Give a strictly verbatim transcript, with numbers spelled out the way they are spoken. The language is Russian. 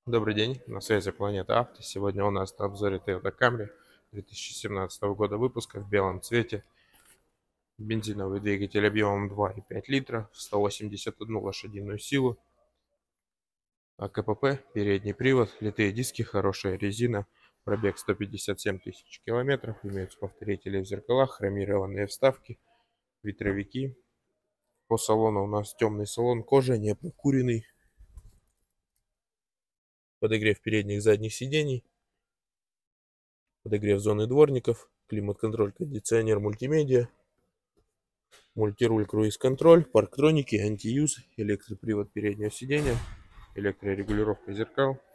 Добрый день, на связи Планета Авто. Сегодня у нас на обзоре Toyota Camry две тысячи семнадцатого года выпуска в белом цвете. Бензиновый двигатель объемом два и пять литра, сто восемьдесят одну лошадиную силу. АКПП, передний привод, литые диски, хорошая резина, пробег сто пятьдесят семь тысяч километров, имеются повторители в зеркалах, хромированные вставки, ветровики. По салону у нас темный салон, кожа, не прокуренный. Подогрев передних и задних сидений, подогрев зоны дворников, климат-контроль, кондиционер, мультимедиа, мультируль, круиз-контроль, парктроники, антиюз, электропривод переднего сиденья, электрорегулировка зеркал.